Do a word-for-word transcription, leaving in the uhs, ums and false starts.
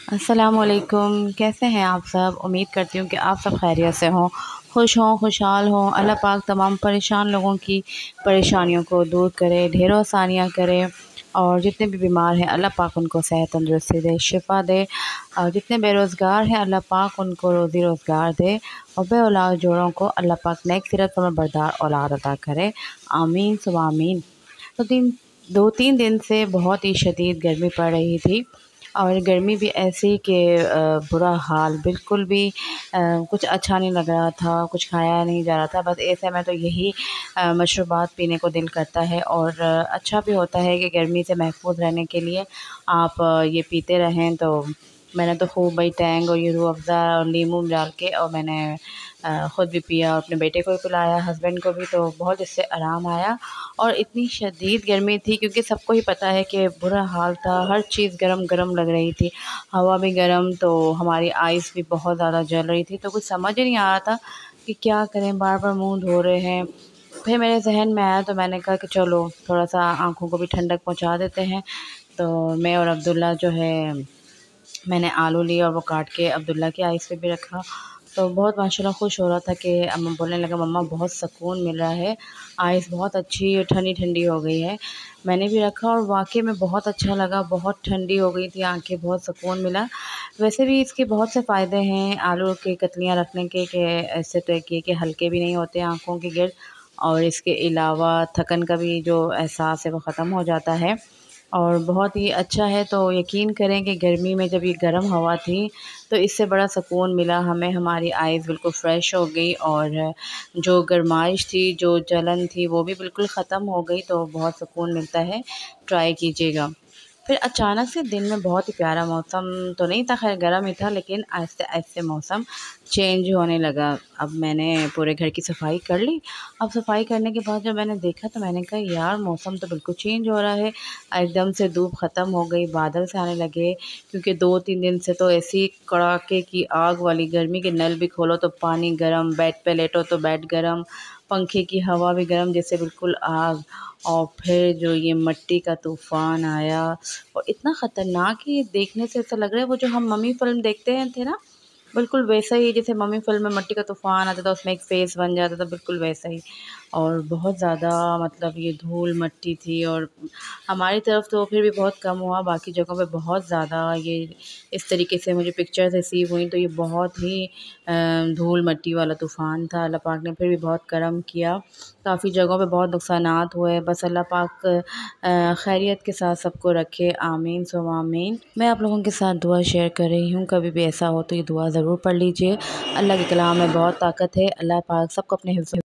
अस्सलामुअलैकुम। कैसे हैं आप सब? उम्मीद करती हूँ कि आप सब खैरियत से हों, खुश हों, खुशहाल हों। अल्लाह पाक तमाम परेशान लोगों की परेशानियों को दूर करे, ढेरों आसानियाँ करे और जितने भी बीमार हैं अल्लाह पाक उनको सेहत तंदुरुस्ती दे, शिफ़ा दे। और जितने बेरोज़गार हैं अल्लाह पाक उनको रोज़ी रोज़गार दे और बे औलाद जोड़ों को अल्लाह पाक नेक सीरत फरमाबरदार औलाद अता करे। आमीन सुम्मा आमीन। तो तीन दो तीन दिन से बहुत ही शदीद गर्मी पड़ रही थी और गर्मी भी ऐसी कि अ, बुरा हाल, बिल्कुल भी अ, कुछ अच्छा नहीं लग रहा था, कुछ खाया नहीं जा रहा था। बस ऐसे में तो यही अ, मशरूबात पीने को दिल करता है और अ, अच्छा भी होता है कि गर्मी से महफूज़ रहने के लिए आप अ, ये पीते रहें। तो मैंने तो खूब भाई टैंग और ये रूह अफ़ज़ा और नींबू डाल के और मैंने अ, ख़ुद भी पिया और अपने बेटे को भी पिलाया, हस्बैंड को भी, तो बहुत इससे आराम आया। और इतनी शदीद गर्मी थी क्योंकि सबको ही पता है कि बुरा हाल था, हर चीज़ गरम-गरम लग रही थी, हवा भी गरम, तो हमारी आइज़ भी बहुत ज़्यादा जल रही थी। तो कुछ समझ ही नहीं आ रहा था कि क्या करें, बार-बार मुँह धो रहे हैं। फिर मेरे ज़हन में आया तो मैंने कहा कि चलो थोड़ा-सा आँखों को भी ठंडक पहुँचा देते हैं। तो मैं और अब्दुल्ला जो है, मैंने आलू लिया और वो काट के अब्दुल्ला की आइस पे भी रखा। तो बहुत माशाल्लाह खुश हो रहा था कि अम्मा बोलने लगा, मम्मा बहुत सुकून मिल रहा है, आइस बहुत अच्छी ठंडी-ठंडी हो गई है। मैंने भी रखा और वाक़ई में बहुत अच्छा लगा, बहुत ठंडी हो गई थी आँखें, बहुत सुकून मिला। वैसे भी इसके बहुत से फ़ायदे हैं आलू की कतलियाँ रखने के, कि ऐसे तो एक ये कि हल्के भी नहीं होते आँखों के गिर्द और इसके अलावा थकन का भी जो एहसास है वो ख़त्म हो जाता है और बहुत ही अच्छा है। तो यकीन करें कि गर्मी में जब ये गर्म हवा थी तो इससे बड़ा सुकून मिला हमें, हमारी आइज़ बिल्कुल फ़्रेश हो गई और जो गरमाइश थी, जो जलन थी, वो भी बिल्कुल ख़त्म हो गई। तो बहुत सुकून मिलता है, ट्राई कीजिएगा। फिर अचानक से दिन में बहुत ही प्यारा मौसम तो नहीं था, ख़ैर गर्म ही था, लेकिन आहिस्ते-आहिस्ते मौसम चेंज होने लगा। अब मैंने पूरे घर की सफाई कर ली। अब सफाई करने के बाद जब मैंने देखा तो मैंने कहा यार मौसम तो बिल्कुल चेंज हो रहा है। एकदम से धूप ख़त्म हो गई, बादल से आने लगे क्योंकि दो तीन दिन से तो ऐसी कड़ाके की आग वाली गर्मी कि नल भी खोलो तो पानी गरम, बेड पे लेटो तो बेड गरम, पंखे की हवा भी गरम जैसे बिल्कुल आग। और फिर जो ये मिट्टी का तूफ़ान आया और इतना ख़तरनाक है, ये देखने से ऐसा लग रहा है वो जो हम मम्मी फ़िल्म देखते हैं थे ना, बिल्कुल वैसा ही, जैसे मम्मी फ़िल्म में मिट्टी का तूफ़ान आता था, उसमें एक फ़ेस बन जाता था, बिल्कुल वैसा ही। और बहुत ज़्यादा मतलब ये धूल-मिट्टी थी और हमारी तरफ तो फिर भी बहुत कम हुआ, बाकी जगहों पे बहुत ज़्यादा ये इस तरीके से मुझे पिक्चर्स रिसीव हुई। तो ये बहुत ही अ, धूल-मिट्टी वाला तूफ़ान था। अल्लाह पाक ने फिर भी बहुत करम किया, काफ़ी जगहों पे बहुत नुकसानात हुए। बस अल्लाह पाक अ, खैरियत के साथ सबको रखे, आमीन सुम्मा आमीन। मैं आप लोगों के साथ दुआ शेयर कर रही हूँ, कभी भी ऐसा हो तो ये दुआ ज़रूर पढ़ लीजिए। अल्लाह के कलाम में बहुत ताकत है, अल्लाह पाक सबको अपने हिफ्ज़